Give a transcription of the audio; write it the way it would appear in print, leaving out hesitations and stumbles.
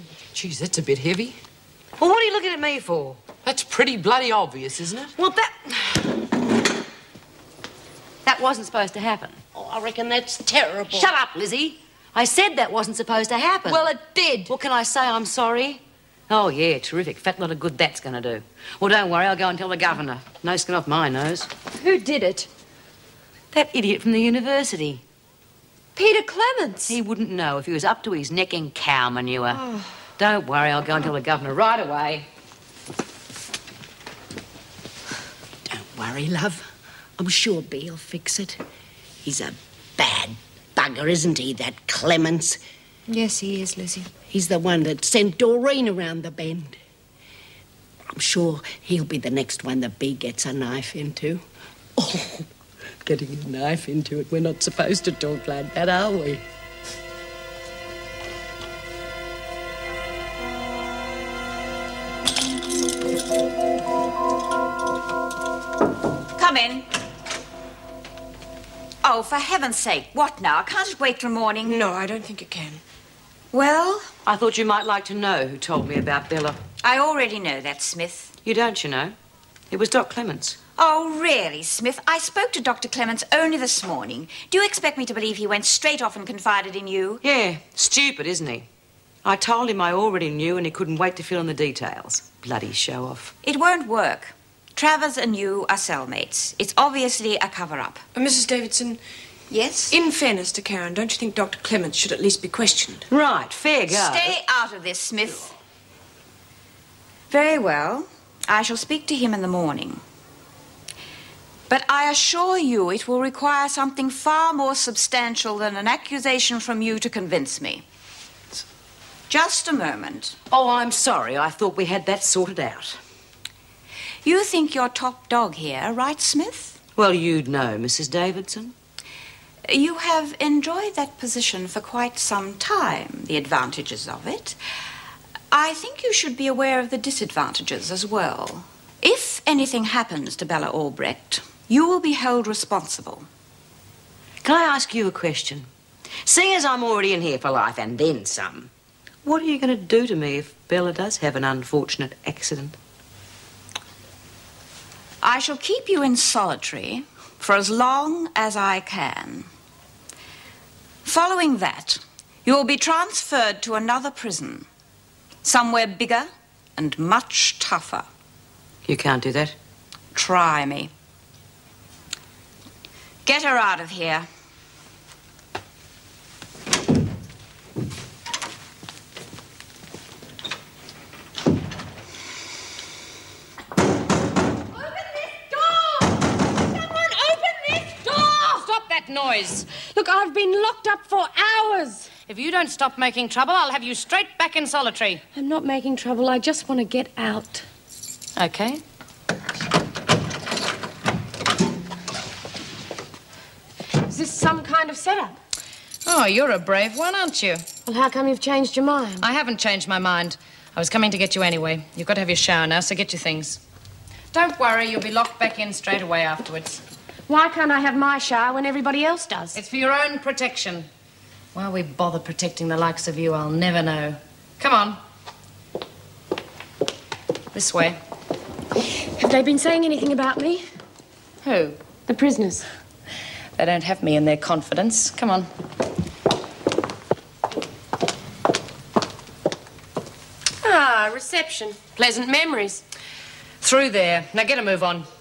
Geez, that's a bit heavy. Well, what are you looking at me for? That's pretty bloody obvious, isn't it? Well, that wasn't supposed to happen. Oh, I reckon that's terrible. Shut up, Lizzie. I said that wasn't supposed to happen. Well, it did. What can I say? I'm sorry. Oh, yeah, terrific. Fat lot of good that's going to do. Well, don't worry. I'll go and tell the governor. No skin off my nose. Who did it? That idiot from the university. Peter Clements. He wouldn't know if he was up to his neck in cow manure. Oh. Don't worry. I'll go and tell the governor right away. Don't worry, love. I'm sure Bee'll fix it. He's a bad bugger, isn't he, that Clements? Yes, he is, Lizzie. He's the one that sent Doreen around the bend. I'm sure he'll be the next one that Bee gets a knife into. Oh, getting a knife into it. We're not supposed to talk like that, are we? Come in. Oh, for heaven's sake, what now? Can't it wait till morning? No, I don't think it can. Well? I thought you might like to know who told me about Bella. I already know that, Smith. You don't, you know. It was Doc Clements. Oh, really, Smith? I spoke to Dr. Clements only this morning. Do you expect me to believe he went straight off and confided in you? Yeah, stupid, isn't he? I told him I already knew and he couldn't wait to fill in the details. Bloody show-off. It won't work. Travers and you are cellmates. It's obviously a cover-up. Mrs. Davidson... Yes? In fairness to Karen, don't you think Dr. Clements should at least be questioned? Right, fair go. Stay out of this, Smith. Very well. I shall speak to him in the morning. But I assure you it will require something far more substantial than an accusation from you to convince me. Just a moment. Oh, I'm sorry. I thought we had that sorted out. You think you're top dog here, right, Smith? Well, you'd know, Mrs. Davidson. You have enjoyed that position for quite some time, the advantages of it. I think you should be aware of the disadvantages as well. If anything happens to Bella Albrecht, you will be held responsible. Can I ask you a question? Seeing as I'm already in here for life and then some, what are you going to do to me if Bella does have an unfortunate accident? I shall keep you in solitary for as long as I can. Following that, you will be transferred to another prison, somewhere bigger and much tougher. You can't do that. Try me. Get her out of here. Noise. Look, I've been locked up for hours. If you don't stop making trouble, I'll have you straight back in solitary. I'm not making trouble. I just want to get out. Okay. Is this some kind of setup? Oh, you're a brave one, aren't you? Well, how come you've changed your mind? I haven't changed my mind. I was coming to get you anyway. You've got to have your shower now, so get your things. Don't worry, you'll be locked back in straight away afterwards. Why can't I have my shower when everybody else does? It's for your own protection. Why we bother protecting the likes of you, I'll never know. Come on. This way. Have they been saying anything about me? Who? The prisoners. They don't have me in their confidence. Come on. Ah, reception. Pleasant memories. Through there. Now get a move on.